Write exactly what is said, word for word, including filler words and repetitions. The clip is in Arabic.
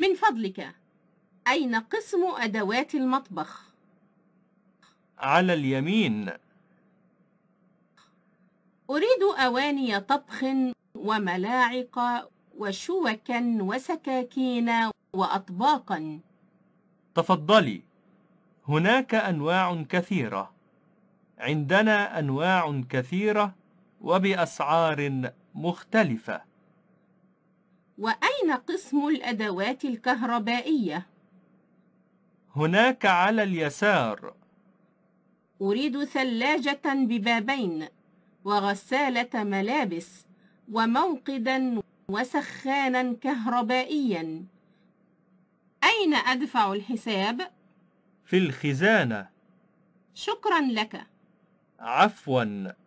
من فضلك، أين قسم أدوات المطبخ؟ على اليمين. أريد أواني طبخ وملاعق وشوكا وسكاكين وأطباقا. تفضلي، هناك أنواع كثيرة. عندنا أنواع كثيرة وبأسعار مختلفة. وأين قسم الأدوات الكهربائية؟ هناك على اليسار. أريد ثلاجة ببابين وغسالة ملابس وموقدا وسخانا كهربائيا. أين أدفع الحساب؟ في الخزانة. شكرا لك. عفوا.